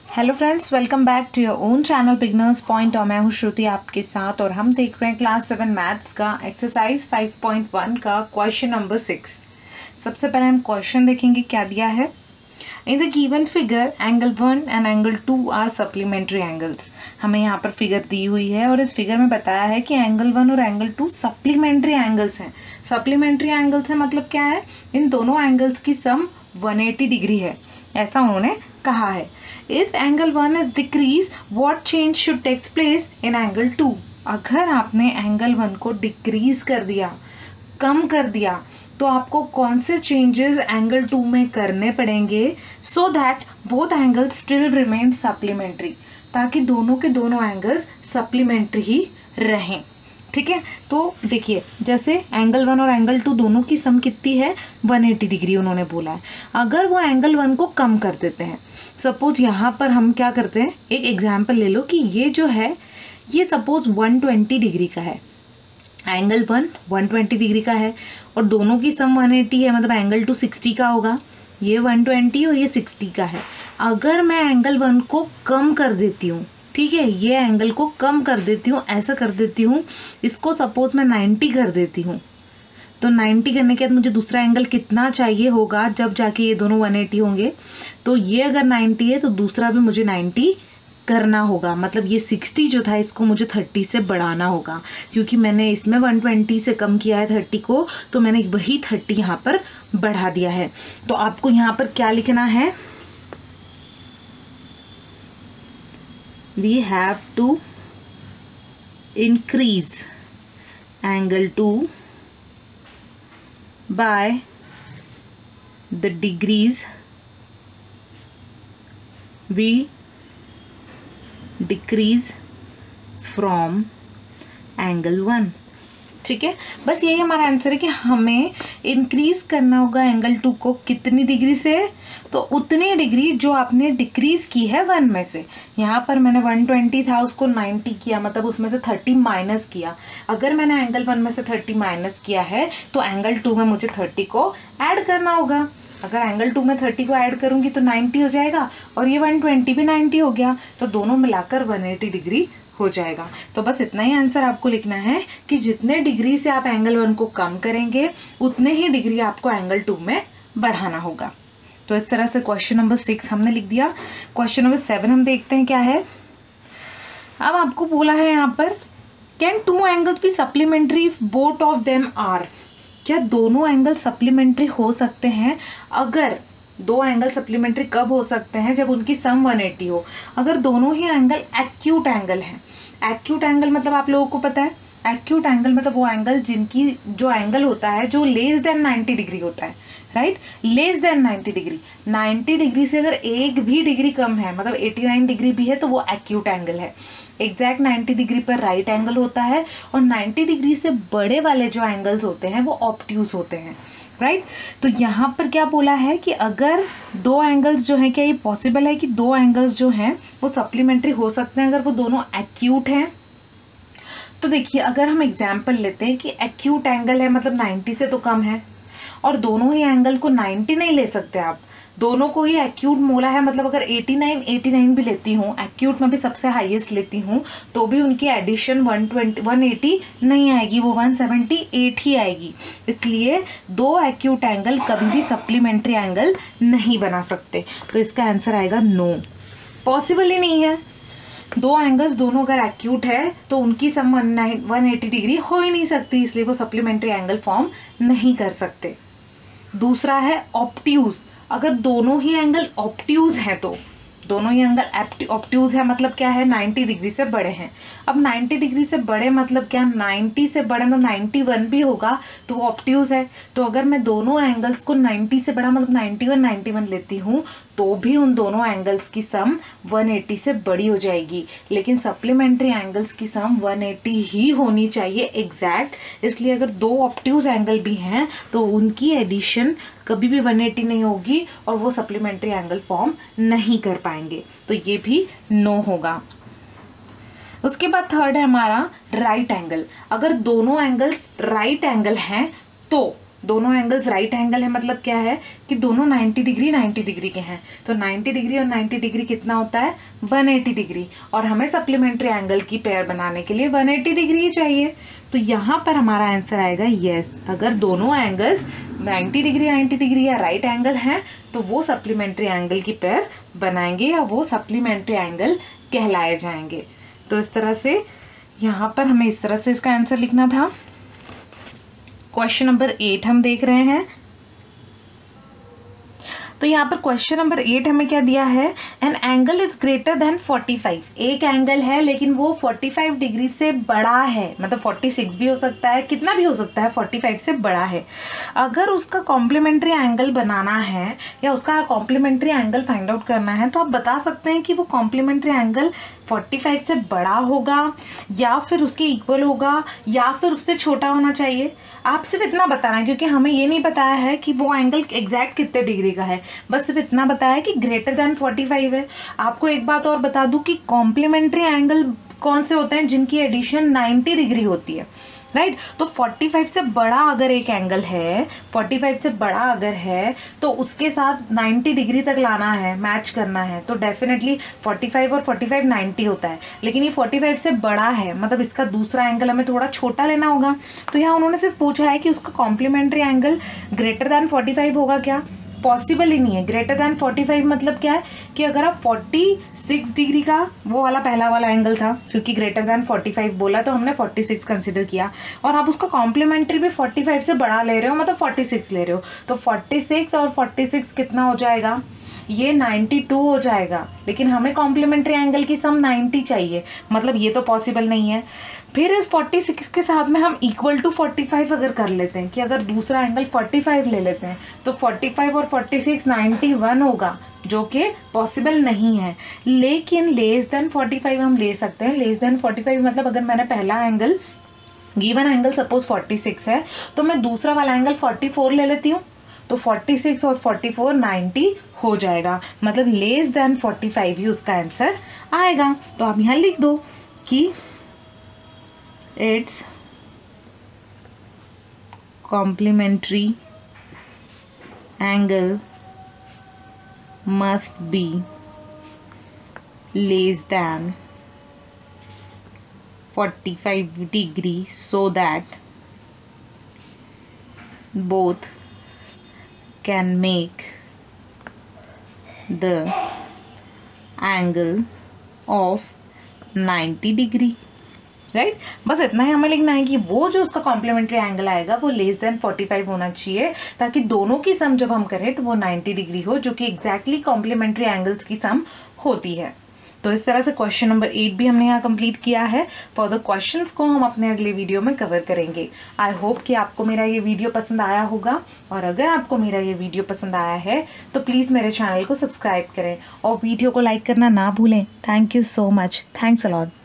Hello friends, welcome back to your own channel beginners point. और मैं हूँ श्रुति आपके साथ और हम देख रहे हैं क्लास 7 मैथ्स का एक्सरसाइज 5.1 का क्वेश्चन नंबर 6। सबसे पहले हम क्वेश्चन देखेंगे क्या दिया है। In the given figure angle 1 and angle 2 are supplementary angles. हमें यहाँ पर फिगर दी हुई है और इस फिगर में बताया है कि एंगल 1 और एंगल 2 सप्लीमेंट्री एंगल्स हैं। सप्लीमेंट्री एंगल्स है मतलब क्या है, इन दोनों एंगल्स की सम 180 डिग्री है, ऐसा उन्होंने कहा है। If angle 1 is decrease, what change should take place in angle 2? अगर आपने एंगल 1 को डिक्रीज कर दिया, कम कर दिया, तो आपको कौन से चेंजेस एंगल 2 में करने पड़ेंगे so that both angles still remain supplementary, ताकि दोनों के दोनों एंगल्स सप्लीमेंट्री ही रहें। ठीक है, तो देखिए जैसे एंगल 1 और एंगल 2 दोनों की सम कितनी है, 180 डिग्री उन्होंने बोला है। अगर वो एंगल 1 को कम कर देते हैं, सपोज यहाँ पर हम क्या करते हैं, एक एग्जांपल ले लो कि ये जो है ये सपोज 120 डिग्री का है, एंगल 1 120 डिग्री का है और दोनों की सम 180 है, मतलब एंगल 2 60 का होगा, ये 120 और ये 60 का है। अगर मैं एंगल 1 को कम कर देती हूँ, ठीक है, ये एंगल को कम कर देती हूँ, ऐसा कर देती हूँ, इसको सपोज मैं 90 कर देती हूँ, तो 90 करने के बाद मुझे दूसरा एंगल कितना चाहिए होगा जब जाके ये दोनों 180 होंगे। तो ये अगर 90 है तो दूसरा भी मुझे 90 करना होगा, मतलब ये 60 जो था इसको मुझे 30 से बढ़ाना होगा, क्योंकि मैंने इसमें 120 से कम किया है 30 को, तो मैंने वही 30 यहाँ पर बढ़ा दिया है। तो आपको यहाँ पर क्या लिखना है, we have to increase angle 2 by the degrees we decrease from angle 1। ठीक है, बस यही हमारा आंसर है कि हमें इंक्रीज करना होगा एंगल 2 को कितनी डिग्री से, तो उतनी डिग्री जो आपने डिक्रीज की है 1 में से। यहाँ पर मैंने 120 था उसको 90 किया, मतलब उसमें से 30 माइनस किया। अगर मैंने एंगल 1 में से 30 माइनस किया है तो एंगल 2 में मुझे 30 को ऐड करना होगा। अगर एंगल 2 में 30 को ऐड करूँगी तो 90 हो जाएगा और ये 120 भी 90 हो गया, तो दोनों मिलाकर 180 डिग्री हो जाएगा। तो बस इतना ही आंसर आपको लिखना है कि जितने डिग्री से आप एंगल 1 को कम करेंगे उतने ही डिग्री आपको एंगल 2 में बढ़ाना होगा। तो इस तरह से क्वेश्चन नंबर 6 हमने लिख दिया। क्वेश्चन नंबर 7 हम देखते हैं क्या है। अब आपको बोला है यहाँ पर, can 2 angles be supplementary if both of them are. क्या दोनों एंगल सप्लीमेंट्री हो सकते हैं? अगर दो एंगल सप्लीमेंट्री कब हो सकते हैं, जब उनकी सम 180 हो। अगर दोनों ही एंगल एक्यूट एंगल हैं, एक्यूट एंगल मतलब आप लोगों को पता है, एक्यूट एंगल मतलब वो एंगल जिनकी जो एंगल होता है जो लेस देन 90 डिग्री होता है, right, less than 90 degree. 90 degree से अगर एक भी डिग्री कम है, मतलब 89 डिग्री भी है, तो वो एक्यूट एंगल है। एग्जैक्ट 90 डिग्री पर राइट एंगल होता है और 90 डिग्री से बड़े वाले जो एंगल्स होते हैं वो ऑब्ट्यूज होते हैं, राइट। तो यहाँ पर क्या बोला है कि अगर दो एंगल्स जो हैं, क्या ये पॉसिबल है कि दो एंगल्स जो हैं वो सप्लीमेंट्री हो सकते हैं अगर वो दोनों एक्यूट हैं। तो देखिए अगर हम एग्जाम्पल लेते हैं कि एक्यूट एंगल है मतलब 90 से तो कम है, और दोनों ही एंगल को 90 नहीं ले सकते आप, दोनों को ही एक्यूट बोला है, मतलब अगर 89 भी लेती हूँ, एक्यूट में भी सबसे हाईएस्ट लेती हूँ, तो भी उनकी एडिशन 180 नहीं आएगी, वो 178 ही आएगी। इसलिए दो एक्यूट एंगल कभी भी सप्लीमेंट्री एंगल नहीं बना सकते। तो इसका आंसर आएगा नो, पॉसिबल ही नहीं है। दो एंगल्स दोनों अगर एक्यूट है तो उनकी सम 180 डिग्री हो ही नहीं सकती, इसलिए वो सप्लीमेंट्री एंगल फॉर्म नहीं कर सकते। दूसरा है ऑब्ट्यूज। अगर दोनों ही एंगल ऑब्ट्यूज हैं, तो दोनों ही एंगल ऑब्ट्यूज है मतलब क्या है, 90 डिग्री से बड़े हैं। अब 90 डिग्री से बड़े मतलब क्या, 90 से बड़े मतलब 91 भी होगा तो वो ऑब्ट्यूज है। तो अगर मैं दोनों एंगल्स को 90 से बड़ा मतलब 91 लेती हूँ तो भी उन दोनों एंगल्स की सम 180 से बड़ी हो जाएगी, लेकिन सप्लीमेंट्री एंगल्स की सम 180 ही होनी चाहिए एग्जैक्ट। इसलिए अगर दो ऑब्ट्यूज एंगल भी हैं तो उनकी एडिशन कभी भी 180 नहीं होगी और वो सप्लीमेंट्री एंगल फॉर्म नहीं कर पाएंगे, तो ये भी नो होगा। उसके बाद थर्ड है हमारा राइट एंगल। अगर दोनों एंगल्स राइट एंगल हैं तो दोनों एंगल्स राइट एंगल है, मतलब क्या है कि दोनों 90 डिग्री के हैं। तो 90 डिग्री और 90 डिग्री कितना होता है 180 डिग्री, और हमें सप्लीमेंट्री एंगल की पेयर बनाने के लिए 180 डिग्री ही चाहिए। तो यहाँ पर हमारा आंसर आएगा यस, अगर दोनों एंगल्स 90 डिग्री या राइट एंगल हैं तो वो सप्लीमेंट्री एंगल की पेयर बनाएंगे या वो सप्लीमेंट्री एंगल कहलाए जाएंगे। तो इस तरह से यहाँ पर हमें इस तरह से इसका आंसर लिखना था। क्वेश्चन नंबर 8 हम देख रहे हैं। तो यहाँ पर क्वेश्चन नंबर 8 हमें क्या दिया है, an angle is greater than 45। एक एंगल है लेकिन वो 45 डिग्री से बड़ा है, मतलब 46 भी हो सकता है, कितना भी हो सकता है, 45 से बड़ा है। अगर उसका कॉम्प्लीमेंट्री एंगल बनाना है या उसका कॉम्प्लीमेंट्री एंगल फाइंड आउट करना है तो आप बता सकते हैं कि वो कॉम्प्लीमेंट्री एंगल 45 से बड़ा होगा या फिर उसके इक्वल होगा या फिर उससे छोटा होना चाहिए। आप सिर्फ इतना बताना है, क्योंकि हमें ये नहीं बताया है कि वो एंगल एग्जैक्ट कितने डिग्री का है, बस सिर्फ इतना बताया है कि ग्रेटर देन 45 है। आपको एक बात और बता दूं कि कॉम्प्लीमेंट्री एंगल कौन से होते हैं, जिनकी एडिशन 90 डिग्री होती है, राइट। तो 45 से बड़ा अगर एक एंगल है, 45 से बड़ा अगर है तो उसके साथ 90 डिग्री तक लाना है, मैच करना है, तो डेफिनेटली 45 और 45 90 होता है। लेकिन ये 45 से बड़ा है, मतलब इसका दूसरा एंगल हमें थोड़ा छोटा लेना होगा। तो यहाँ उन्होंने सिर्फ पूछा है कि उसका कॉम्प्लीमेंट्री एंगल ग्रेटर दैन 45 होगा क्या, पॉसिबल ही नहीं है। ग्रेटर दैन 45 मतलब क्या है कि अगर आप 46 डिग्री का, वो वाला पहला वाला एंगल था, क्योंकि ग्रेटर दैन 45 बोला तो हमने 46 कंसिडर किया, और आप उसका कॉम्प्लीमेंट्री भी 45 से बड़ा ले रहे हो, मतलब 46 ले रहे हो, तो 46 और 46 कितना हो जाएगा, ये 92 हो जाएगा। लेकिन हमें कॉम्प्लीमेंट्री एंगल की सम 90 चाहिए, मतलब ये तो पॉसिबल नहीं है। फिर इस 46 के साथ में हम इक्वल टू 45 अगर कर लेते हैं, कि अगर दूसरा एंगल 45 ले लेते हैं तो 45 और 46 91 होगा, जो कि पॉसिबल नहीं है। लेकिन लेस देन 45 हम ले सकते हैं। लेस देन 45 मतलब अगर मैंने पहला एंगल, गिवन एंगल सपोज 46 है, तो मैं दूसरा वाला एंगल 44 ले लेती हूँ, तो 46 और 44 90 हो जाएगा, मतलब लेस देन 45 ही उसका आंसर आएगा। तो आप यहाँ लिख दो कि it's complementary angle must be less than 45 degree so that both can make the angle of 90 degree, right. बस इतना ही हमें लिखना है कि वो जो उसका कॉम्प्लीमेंट्री एंगल आएगा वो लेस देन 45 होना चाहिए, ताकि दोनों की सम जब हम करें तो वो 90 डिग्री हो, जो कि एग्जैक्टली कॉम्प्लीमेंट्री एंगल्स की सम होती है। तो इस तरह से क्वेश्चन नंबर 8 भी हमने यहाँ कंप्लीट किया है। फर्दर क्वेश्चंस को हम अपने अगले वीडियो में कवर करेंगे। आई होप कि आपको मेरा ये वीडियो पसंद आया होगा, और अगर आपको मेरा ये वीडियो पसंद आया है तो प्लीज़ मेरे चैनल को सब्सक्राइब करें और वीडियो को लाइक करना ना भूलें। Thank you so much. Thanks a lot.